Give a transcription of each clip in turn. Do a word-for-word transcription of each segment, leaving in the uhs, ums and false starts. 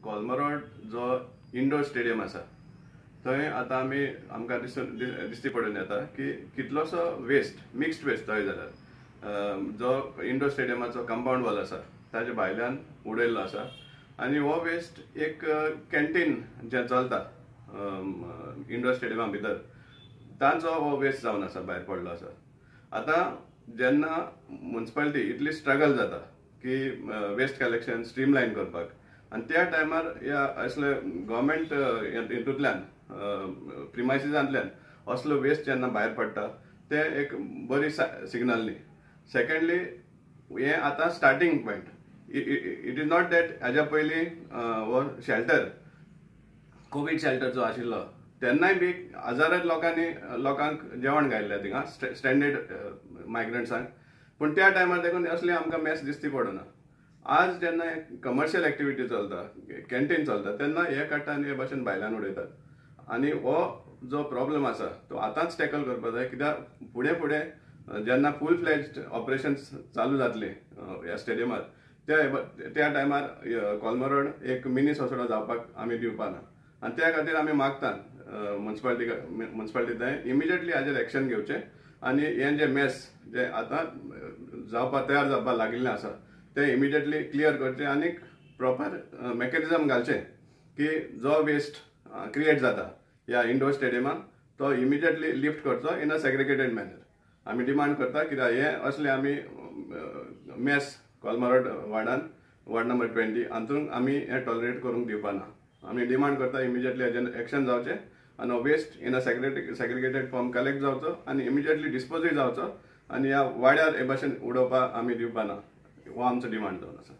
कोलमरोड जो indoor stadium आसा थंय आतां आमी आमकां दिसून दिश्टी पडून येता की कितलोसो वेस्ट मिक्स्ड वेस्ट थंय जाल्यार जो इंडोर स्टेडियमाचो कंपाउंड वॉल आसा ताजे भायल्यान उडयल्लो आसा आनी हो वेस्ट एक कॅन्टीन जें चलता इंडोर स्टेडियमा भितर तांचो हो वेस्ट जावन आसा भायर पडलो आसा. आतां जेन्ना म्युनिसिपालिटी इतली स्ट्रगल जाता की वेस्ट कलेक्शन स्ट्रीमलायन करपाक आनी त्या टायमार ह्या असले गव्हर्मेंट हितूंतल्यान प्रिमायसिसांतल्यान असलो वेस्ट जेन्ना भायर पडटा ते एक बरी सिग्नल न्ही. सेकंडली हें आतां starting point. It is not that हाज्या पयलीं हो शेल्टर कोवीड शेल्टर जो आशिल्लो तेन्नाय बी हजारां लोकांनी लोकांक जेवण घायल्लें थिंगा स्टँडर्ड मायग्रंट्सांक. पूण त्या टायमार देखून असली आमकां मॅस दिसती पडना. आज जेन्ना कमर्शियल एक्टिविटी चलता कॅन्टीन चलता तेन्ना हे काडटा आनी हे भाशेन भायल्यान उडयतात आनी हो जो प्रॉब्लेम आसा तो आतांच टॅकल करपाक जाय. कित्याक फुडें फुडें जेन्ना फूल फ्लेज्ड ऑपरेशन्स चालू जातले ह्या स्टेडियमार त्या त्या टायमार कोलमरोड एक मिनी सोसडो जावपाक आमी दिवपा ना आनी त्या खातीर आमी मागतात म्युनिसिपालिटी म्युनिसिपालिटी थंय इमिजिएटली हाजेर एक्शन घेवचें आनी हें जें मॅस जें आतां जावपाक तयार जावपाक लागिल्लें आसा तें इमिजिएटली क्लियर करचें आनी प्रॉपर मेकॅनिझम घालचें की जो वेस्ट क्रिएट जाता ह्या इंडोर स्टेडियमाक तो इमिजिएटली लिफ्ट करचो इन अ सेग्रिगेटेड मॅनर. आमी डिमांड करता कित्याक हे असले आमी मॅस कोलमरोड वार्डान वार्ड नंबर ट्वेंटी हातूंत आमी हें टॉलरेट करूंक दिवपा ना. आमी डिमांड करता इमिजिएटली हेजेर एक्शन जावचें आनी waste in a segregated segregated form collect जावचो आनी इमिजिएटली डिस्पोजूय जावचो आनी ह्या वाड्यार हे भाशेन उडोवपाक आमी दिवपा ना. हो आमचो डिमांड जावन आसा.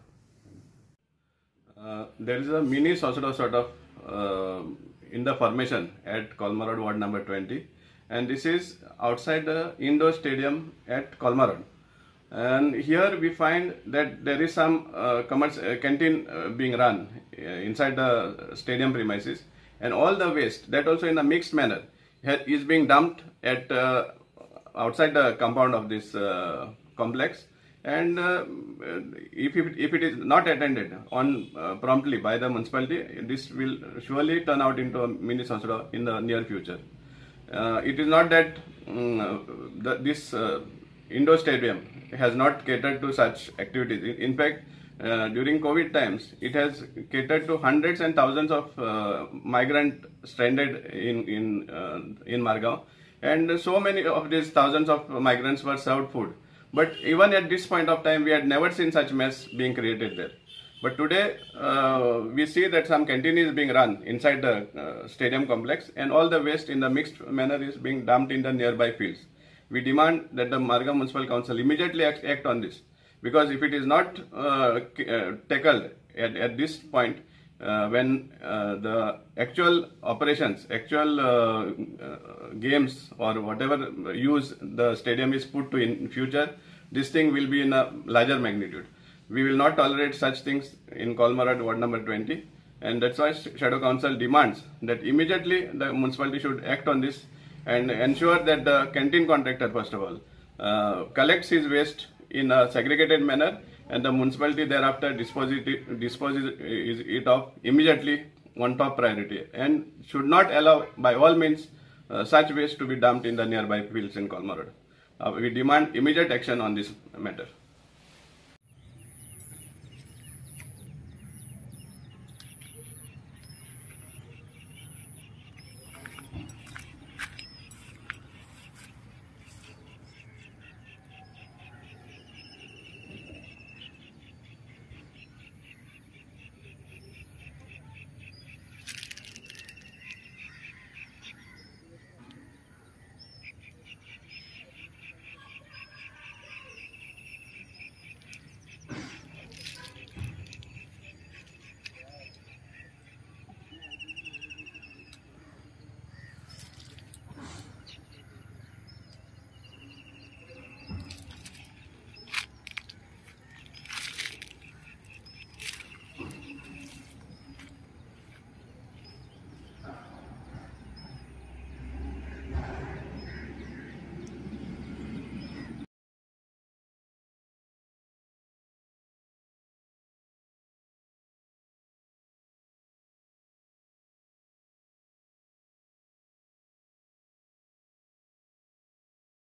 देर इज अ मिनी सोसडो sort of in the formation at Kolmarod ward number twenty, and this is outside the indoor stadium at Kolmarod. And here we find that there is some uh, commercial uh, canteen uh, being run uh, inside the stadium premises, and all the waste that also in a mixed manner is being dumped at uh, outside the compound of this uh, complex. And uh, if, it, if it is not attended on uh, promptly by the municipality, this will surely turn out into a mini Sansada in the near future. Uh, it is not that um, the, this uh, indoor stadium has not catered to such activities. In, in fact, uh, during COVID times, it has catered to hundreds and thousands of uh, migrant stranded in in uh, in Margao, and so many of these thousands of migrants were served food. But even at this point of time, we had never seen such mess being created there. But today, uh, we see that some canteen is being run inside the uh, stadium complex, and all the waste in the mixed manner is being dumped in the nearby fields. We demand that the Margao Municipal Council immediately act, act on this, because if it is not uh, uh, tackled at, at this point, uh, when uh, the actual operations, actual uh, uh, games or whatever use the stadium is put to in future, this thing will be in a larger magnitude. We will not tolerate such things in Kolmarod ward number twenty, and that's why Shadow Council demands that immediately the municipality should act on this and ensure that the canteen contractor, first of all, uh, collects his waste in a segregated manner, and the municipality thereafter disposes it, disposes it off immediately on top priority, and should not allow by all means uh, such waste to be dumped in the nearby fields in Kolmarod. Uh, we demand immediate action on this matter.